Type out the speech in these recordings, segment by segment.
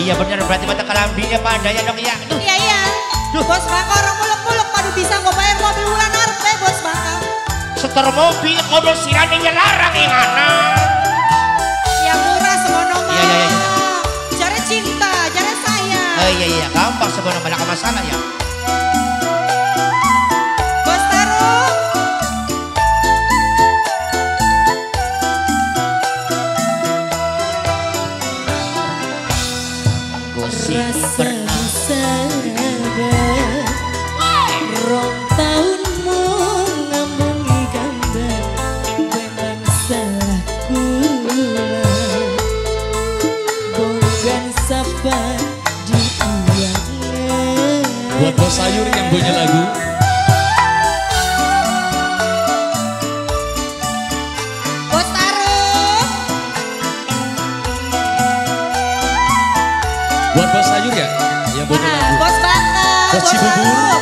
iya bener berarti mata kelambinya pada ya dong ya. Iya iya. Bos Baka orang muluk-muluk padu bisa nggak bayar mobil bulan arpe Bos Baka. Setor mobil kodol sirane larang yang anak. Yang murah semono mah. Iya iya iya. Jare cinta, jare sayang. Oh iya iya gampang semono banyak masalah ya. Bos Taruh. Gosip pernah rong tahunmu ngambungi gambar memang salah kula bukan sabar diulang. Buat Bos Sayur yang punya lagu. Bos Taruh. Buat Bos Sayur ya yang punya lagu. Bos Baka. Bos Cibubur.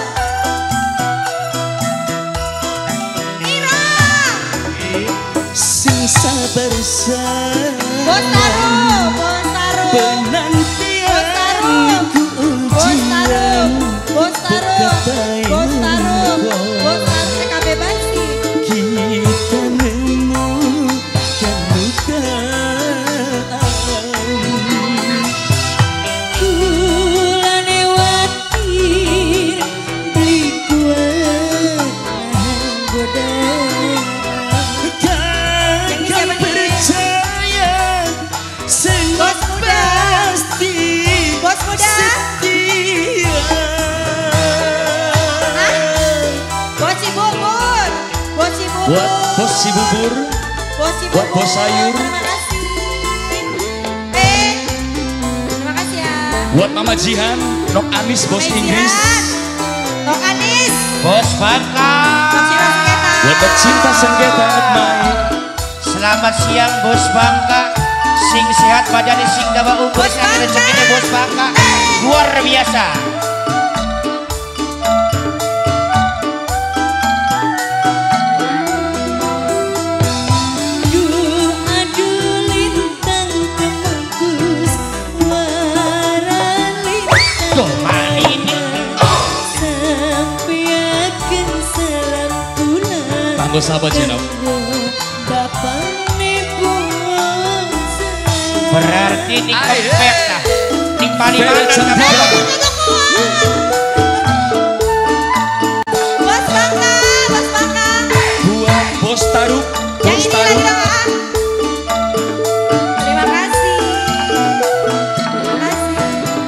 Sing sabar Bos Taruh, Bos Taruh. penantian ku ujian Bos Taruh, Bos Taruh, Bos Taruh, TKB Basi. kita nemukan kula newatir beli kuat godaan. Yang ini siapa nih? Percaya sing Bos muda. pasti Bos muda. setia. Bos Cibubur, Bos Cibubur. Buat Bos Cibubur. Bos Cibubur. buat Bos Sayur. Terima kasih. Terima kasih ya. Buat Mama Jihan, Nok Anis Bos Hai, Inggris. Jihan. Tok Anis. Bos Baka. Bos Cinta Sengketa. Buat Cinta Sengketa Anak Mai. Selamat siang Bos Bangka. Sing sehat badannya sing dawa umur Bos sing ada Bangka. rezekinya Bos Bangka. Luar biasa. Aduh lintang kemungkus waralintang Tuh ini. sampeakeun salam kula Tanggo sahabat Jenab. Bapak nipu Berarti ini kompet dah. Di Palimanan Cantik. Bos Bangka, Bos Bangka. Buat Bos Taruk. Yang Bos ini lagi Taruk. dong. Terima kasih. Terima kasih.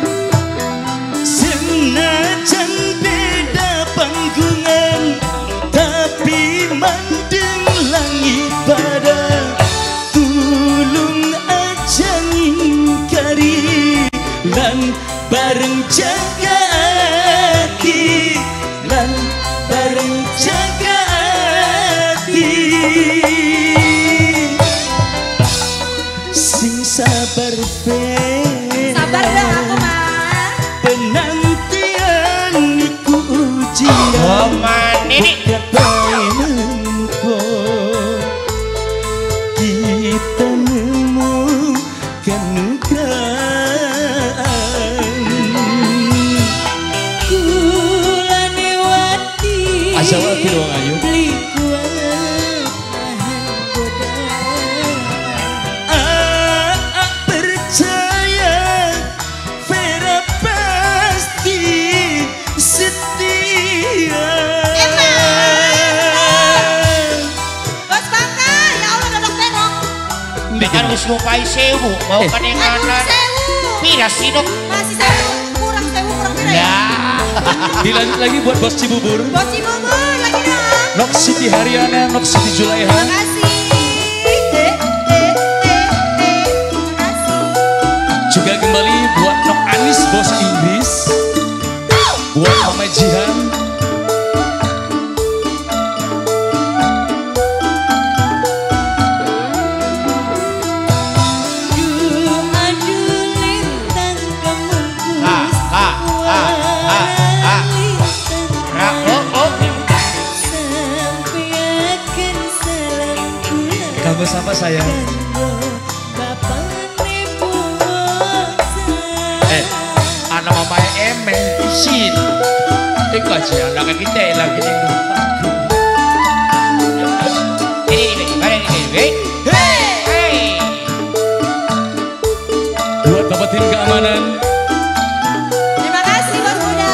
senajan beda panggungan tapi mandeng langit pada tulung aja ngingkari lan bareng jaga hati lan bareng jaga hati sing sabar Sabar dong aku mah. penantian ku ujian Oh man ini. kita nemukan kula newati Asawati doang ayo. beli kuat nahan godaan. Percaya Vera pasti setia. Bos Bangka, ya Allah dodok terong. Dengan geus ngupai sewu mau kan yang Aduh anak. sewu. Pira sih dok? Masih sewu, kurang pira ya. Ya. Dilanjut lagi buat Bos Cibubur. Bos Cibubur lagi dong. Nok Siti Haryana, Nok Siti Terima Julaiha. kasih. Terima kasih. Juga kembali buat Nok Anis Bos Inggris. Buat Mama Jihan. Aduh lintang kemungkus waralintang sampeakeun salam kula Kamu sama saya. Bapak nipu Sin. Kasih anak kita lagi nih lupa. Ini, bareng ini. Hey. Buat bapak tim keamanan. Terima kasih Bos Muda.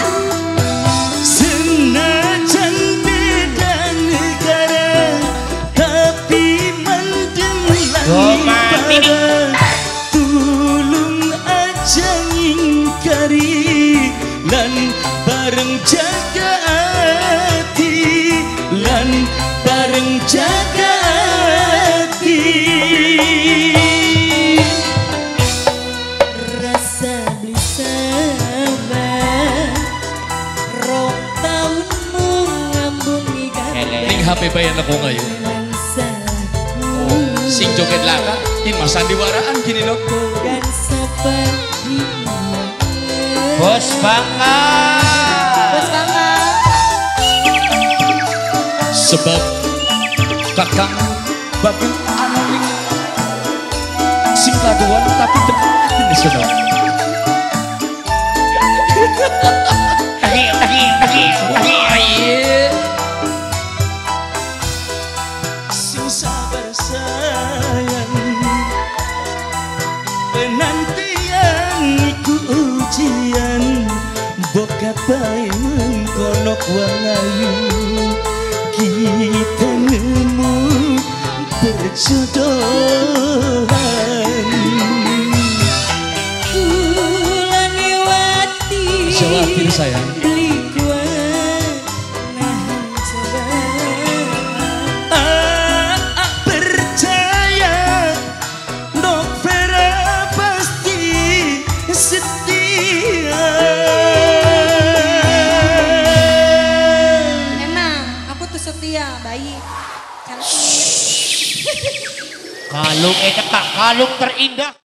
Senajan beda negara, tapi mendemlangi pada tulung aja ngingkari lan bareng jaga hati, lan bareng jaga hati. Rasa beli sabar, rong tahunmu ngambungi Ning HP bayan aku ngayo. Sing joget laka, di mas sandiwaraan gini loh. dan seperti Bos Bangka. Bos Bangka. Sebab kakang bagian anonim sing kaduan tapi dekat ini sedang. sing sabar sayang, penantian iku ujian, boga bae mengkonok wangayu, kita nemu berjodohan. Kulaniwati. Khawatir sayang. Beli kuat nahan cobaan. Percaya Novera pasti setia. Memang aku tuh setia, baik. Cantik. Kalung kak, kalung terindah.